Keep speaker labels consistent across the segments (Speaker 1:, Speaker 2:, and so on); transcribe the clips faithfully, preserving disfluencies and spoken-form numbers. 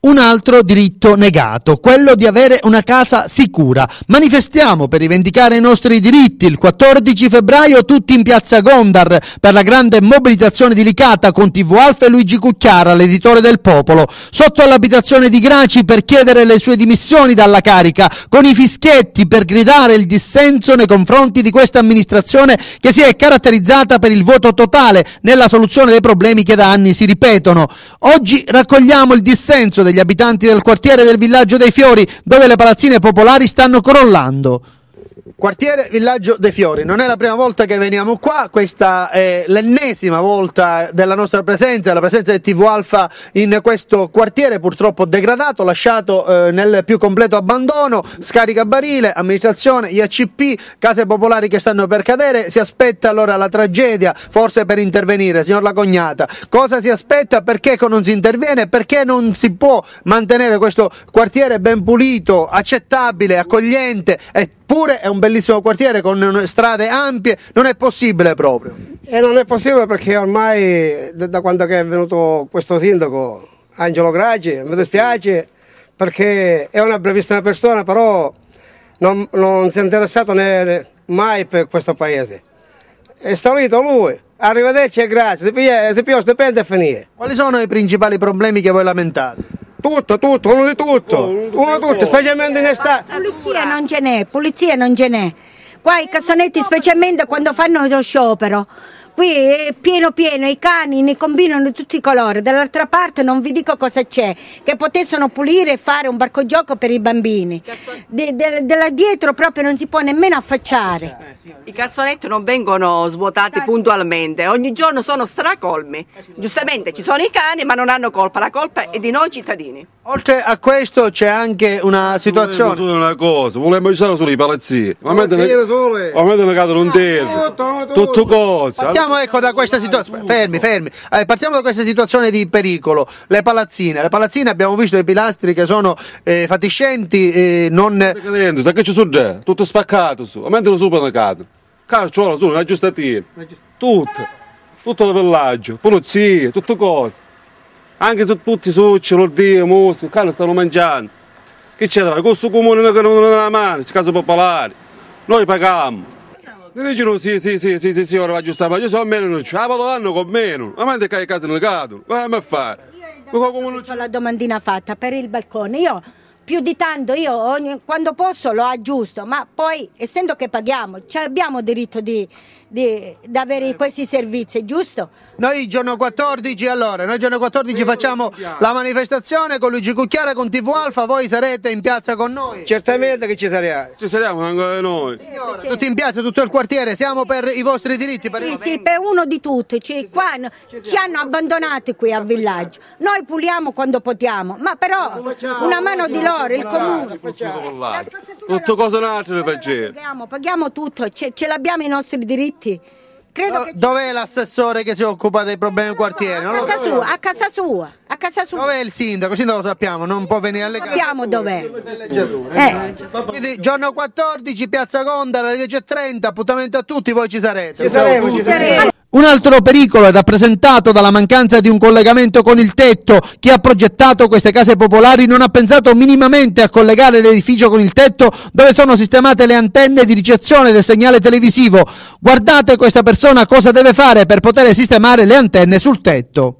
Speaker 1: Un altro diritto negato, quello di avere una casa sicura. Manifestiamo per rivendicare i nostri diritti. Il quattordici febbraio tutti in piazza Gondar per la grande mobilitazione di Licata con T V Alfa e Luigi Cucchiara, l'editore del Popolo, sotto l'abitazione di Graci per chiedere le sue dimissioni dalla carica, con i fischietti per gridare il dissenso nei confronti di questa amministrazione che si è caratterizzata per il vuoto totale nella soluzione dei problemi che da anni si ripetono. Oggi raccogliamo il dissenso degli abitanti del quartiere del Villaggio dei Fiori, dove le palazzine popolari stanno crollando. Quartiere Villaggio dei Fiori, non è la prima volta che veniamo qua, questa è l'ennesima volta della nostra presenza, la presenza di T V Alfa in questo quartiere purtroppo degradato, lasciato eh, nel più completo abbandono, scaricabarile, amministrazione, I A C P, case popolari che stanno per cadere. Si aspetta allora la tragedia, forse per intervenire, signor La Cognata, cosa si aspetta, perché non si interviene, perché non si può mantenere questo quartiere ben pulito, accettabile, accogliente, eppure è un bellissimo quartiere con strade ampie, non è possibile proprio.
Speaker 2: E non è possibile perché ormai da quando è venuto questo sindaco Angelo Graci mi dispiace perché è una bravissima persona, però non, non si è interessato né, mai per questo paese. È salito lui, arrivederci e grazie, si più stipendio e finire.
Speaker 1: Quali sono i principali problemi che voi lamentate?
Speaker 2: Tutto, tutto, uno di tutto, oh, uno di tutto, specialmente in estate.
Speaker 3: Pulizia non ce n'è, pulizia non ce n'è. Qua i cassonetti specialmente quando fanno lo sciopero. Qui è pieno pieno, i cani ne combinano di tutti i colori, dall'altra parte non vi dico cosa c'è, che potessero pulire e fare un barcogioco per i bambini. De, de, de là dietro proprio non si può nemmeno affacciare.
Speaker 4: I cassonetti non vengono svuotati puntualmente, ogni giorno sono stracolmi. Giustamente ci sono i cani ma non hanno colpa, la colpa è di noi cittadini.
Speaker 1: Oltre a questo c'è anche una situazione.
Speaker 5: Solo una cosa, volevamo aiutare solo i palazzini, ma mentre ne cadono un terzo, tutto cose.
Speaker 1: Partiamo ecco da questa situazione, fermi, fermi, eh, partiamo da questa situazione di pericolo, le palazzine, le palazzine abbiamo visto i pilastri che sono eh, fatiscenti, eh, non...
Speaker 5: Da che ci sono già, tutto spaccato su, a mentre lo supermercato, calcio, su, una giustatina, tutto, tutto il villaggio, pulizie, tutte cose. Anche tu, tutti i succi, l'ordine, mosche, i cani stanno mangiando. Che c'è da fare? Questo comune non ha la mano, queste case popolari. Noi paghiamo. Mi dicono sì, sì, sì, sì, sì, sì, ora va a giustare, ma io so meno non c'è, la l'anno con meno. Ma mentre che hai case nel cato, come a fare?
Speaker 3: Ho la domandina fatta per il balcone, io più di tanto, io ogni, quando posso lo aggiusto, ma poi essendo che paghiamo, cioè abbiamo diritto di, di, di avere questi servizi, giusto?
Speaker 1: Noi giorno quattordici, allora, noi giorno quattordici facciamo la manifestazione con Luigi Cucchiara, con T V Alfa, voi sarete in piazza con noi?
Speaker 2: Certamente che ci saremo.
Speaker 5: Ci saremo anche noi.
Speaker 1: Signora, tutti in piazza, tutto il quartiere, siamo per i vostri diritti. Per
Speaker 3: sì, sì, per uno di tutti, ci, qua, ci hanno abbandonati qui al villaggio, noi puliamo quando potiamo, ma però una mano di loro, il comune.
Speaker 5: Tutto cosa un'altra ne facciamo.
Speaker 3: Paghiamo, paghiamo tutto, ce, ce l'abbiamo i nostri diritti.
Speaker 1: Credo che dov'è l'assessore che si occupa dei problemi del quartiere?
Speaker 3: A casa sua, a casa sua, a casa sua.
Speaker 1: Dov'è il sindaco? Il sindaco lo sappiamo, non può venire alle case.
Speaker 3: Sappiamo dov'è.
Speaker 1: Eh. Quindi giorno quattordici, piazza Gondar, alle dieci e trenta, appuntamento a tutti, voi ci sarete.
Speaker 2: Ci saremo, ci saremo.
Speaker 1: Un altro pericolo è rappresentato dalla mancanza di un collegamento con il tetto. Chi ha progettato queste case popolari non ha pensato minimamente a collegare l'edificio con il tetto dove sono sistemate le antenne di ricezione del segnale televisivo. Guardate questa persona cosa deve fare per poter sistemare le antenne sul tetto.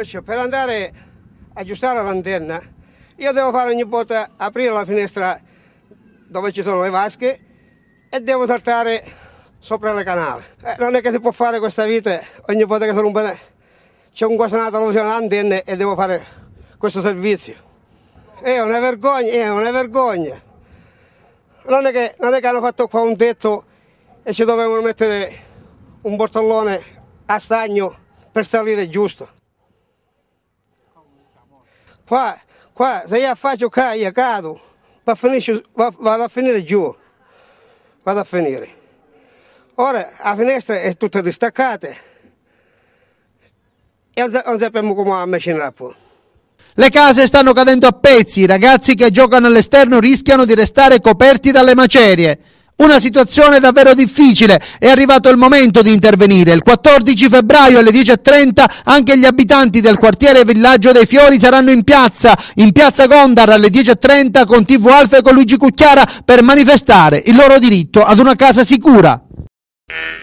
Speaker 2: faccio? Per andare a aggiustare l'antenna, io devo fare ogni volta aprire la finestra dove ci sono le vasche e devo saltare sopra le canali. Eh, non è che si può fare questa vita, ogni volta che sono un bene, c'è un guasanato all'antenne e devo fare questo servizio. È una vergogna, è una vergogna. Non è che, non è che hanno fatto qua un tetto e ci dovevano mettere un portellone a stagno per salire giusto. Qua, qua se io faccio qua, io cado, va a finire, va, vado a finire giù, vado a finire. Ora la finestra è tutta distaccata e non sappiamo come avvicinare poi.
Speaker 1: Le case stanno cadendo a pezzi, i ragazzi che giocano all'esterno rischiano di restare coperti dalle macerie. Una situazione davvero difficile, è arrivato il momento di intervenire. Il quattordici febbraio alle dieci e trenta anche gli abitanti del quartiere Villaggio dei Fiori saranno in piazza, in piazza Gondar alle dieci e trenta con T V Alfa e con Luigi Cucchiara per manifestare il loro diritto ad una casa sicura.